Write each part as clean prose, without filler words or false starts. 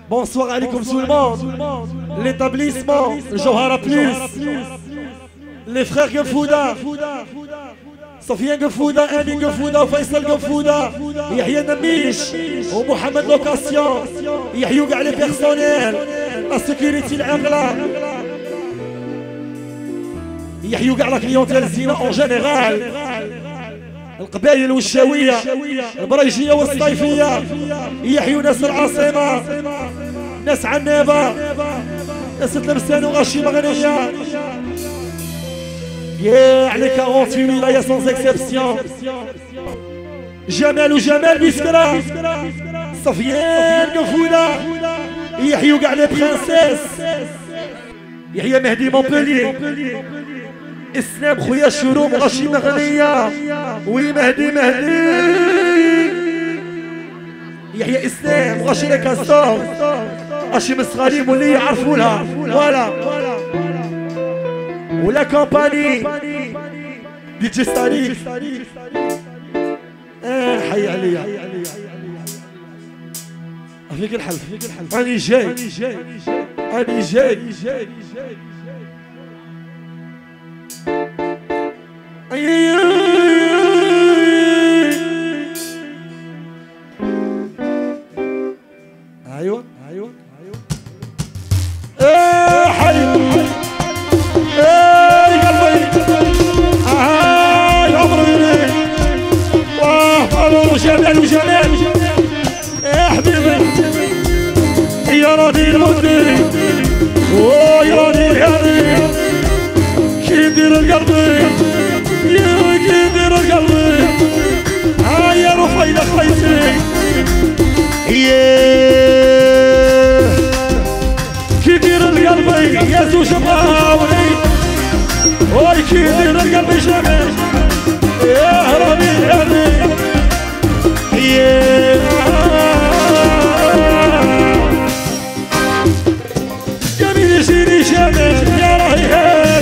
Bonsoir alaikum tout le monde. L'établissement Jawhara Plus. Les frères Gafouda. Sofiane Gafouda, Amin Gafouda, Faisal Gafouda, Yahya Namish, Mohamed Location, Yahya كاع لي بيرسونيل، لا سيكوريتي العاملة، يحيوا كاع لا كليونتيل الزينة اون جينيرال، القبائل والشاوية، البريجية والصيفية، يحيوا ناس العاصمة، ناس عنابة، ناس تلمسان وغاشي مغنية. يا على 48 ولاية سونز اكسبسيون. جمال وجمال بسكرة، صفيان قفولة، يحيوا كاع لي برانسيس، يحيى مهدي مونبليي، اسلام خويا الشروم غاشي مغنية، وي مهدي يحيى اسلام غاشي لي كاستور، غاشي مسخري مولي يعرفولها، فوالا ولا كومباني دي جي ستاريك. حي عليا فيك الحلف، راني جاي راني جاي. ايوه حي جمال وجمال يا حبيبي يا راضي المدري ويا راضي الحري كي ندير القلبي يا كي ندير القلبي يا رفيدة خيتي يا كي ندير القلبي يا زوج بغاوني وي كي ندير القلبي جمال يا راضي الحري جميل سيدي جمال يا ريحان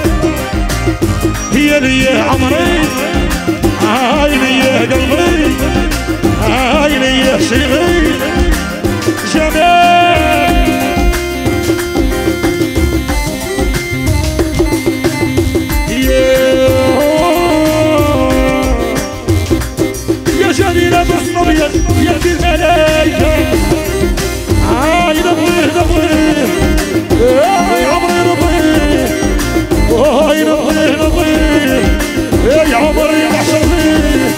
هي لي عمري هاي لي قلبي هاي لي صغري جمال جميلة بالصبية يا في الملايكة هاي نبغيه يا عمري نبغيه هاي نبغيه يا عمري نحشر فيه.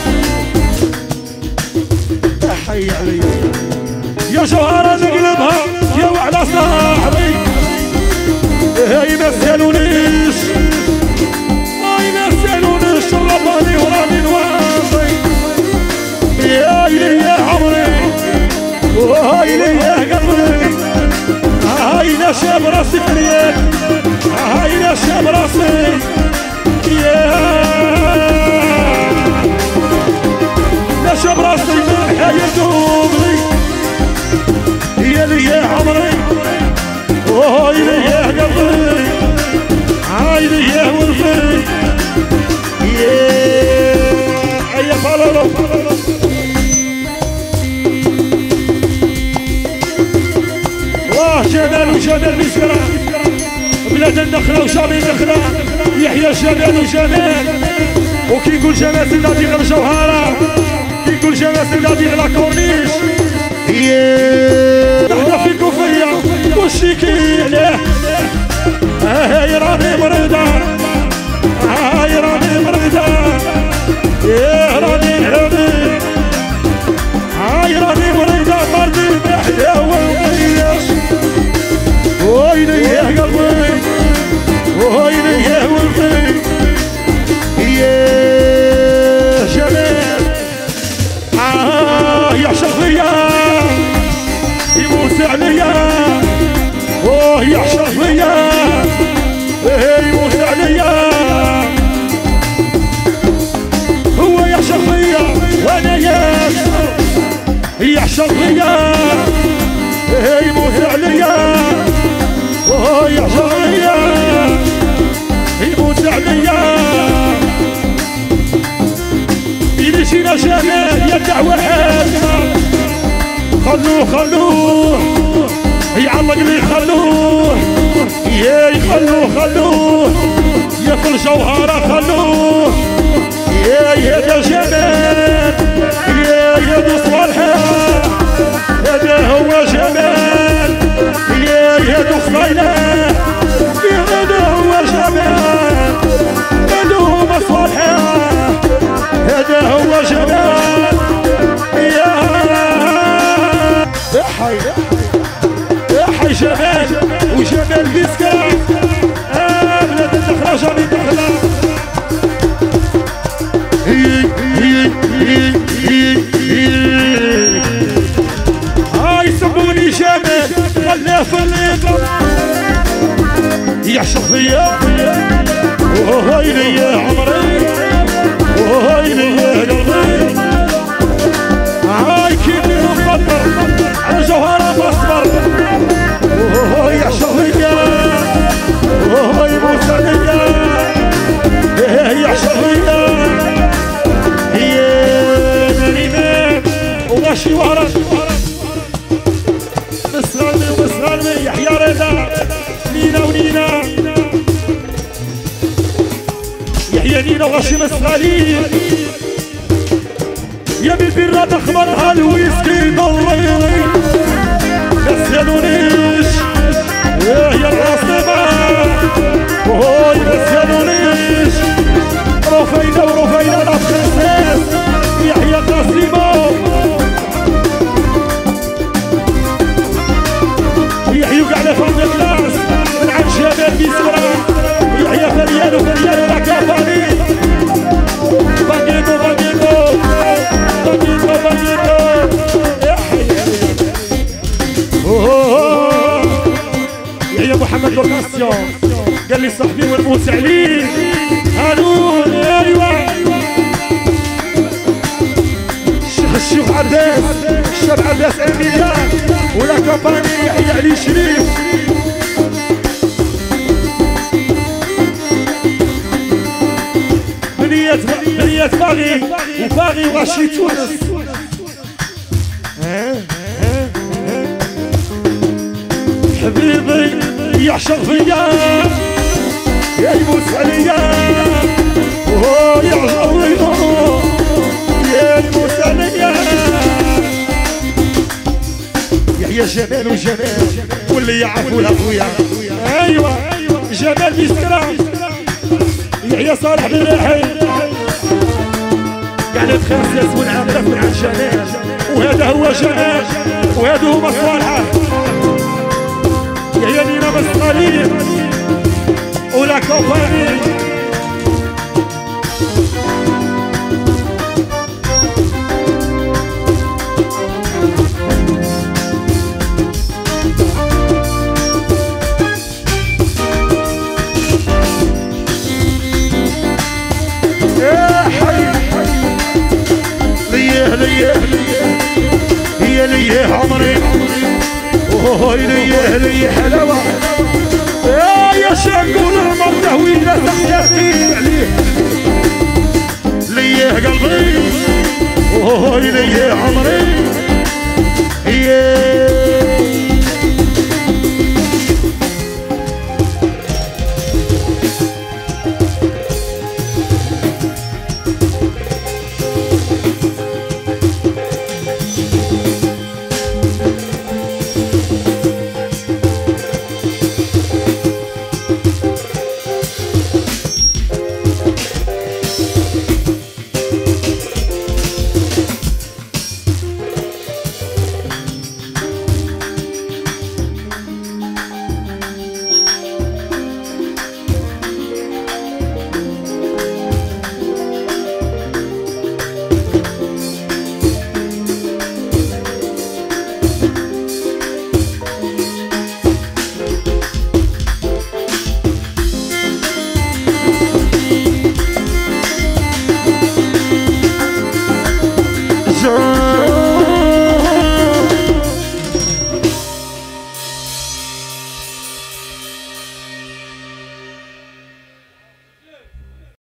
حي عليا يا جوهرة نقلبها يا وعلى صاحبي هاي ما سالونيش هاي ما سالونيش شرباني وراني نواصي يا إلي يا عمري وهاي لي يا قلبي هاي نشاب راسي فريق هاي نشاب راسي يا نشاب راسي من حياة دوبلي يا لي يا عمري وهاي لي يا قلبي هاي لي يا ولفي يا فلالو جمال وجمال بسكرة بلاد النخلة وشامي النخلة يحيى جمال وجمال وكي يقول جمال سيداتي غير جوهرة كي يقول جمال سيداتي غير لاكورنيش نحنا في الكوفية والشيكي عليه هاي راني مريضة هاي راني مريضة يا راني الحبيب هاي راني مريضة مرضي بحدا ومرياش ويلي يا قلبي ويلي يا ولدي يا جمال يعشق فيا يموت عليا يعشق فيا يموت عليا هو يعشق فيا وانا يعشق فيا يموت عليا يعشق فيا يموت عليا إلي شينا جمال يا دعوة حالنا خلوه الرجل خلوه يا خلوه يا في الجوهرة خلوه يا ده جمال يا ده صالحة هذا هو جمال يا ده صايلة هذا هو جمال هذا هو صالحة هذا هو جمال يا حي جمال وجمال بيسكا بلاد الدخلة جامي دخلة هاي سموني جمال خلاه في الليل يعشق فيا وهاي ليا عمري وهاي ليا قلبي هاي كيفي مقدر على جوهرة مصبر وهاي يعشق فيا وهاي موسى ليا يعشق فيا وماشي ورا مسرمي يحيى رضا نينا ونينا يحيى نينا وغاشي مسخالي يا بالبرة تخمرها الويسكي ضلي نسيانونيش يا العاصمة وهاي نسيانونيش رفينا الأفخاص يحيى قاسمو يحيى على فوق الكلاس من عند جمال بيسرا يحيى فريانو راكافاني باقيتو يحيى محمد لوكاسيون قال لي صاحبي ونموت عليه هانون ايوا الشيخ عباس الشاب عباس اميليا ولا كاباني يحيى علي شريف بنية باغي وباغي وغاشي تونس حبيبي يعشق فيا يموت عليا وهو يعشق فيا يموت عليا يحيى جمال وجمال واللي يعرفوا الاخويا ايوا جمال بيسكرا يحيى صالح بن راحي يعني بخمس ناس ونعرف من عند جمال وهذا هو جمال وهذا هو صالحه يحيى نينا مسخالي ولا كوفاني ليه عمري وهاي ليه حلاوة يا شنقول المرضى ويلا تحتاجين عليه ليه قلبي وهاي ليه عمري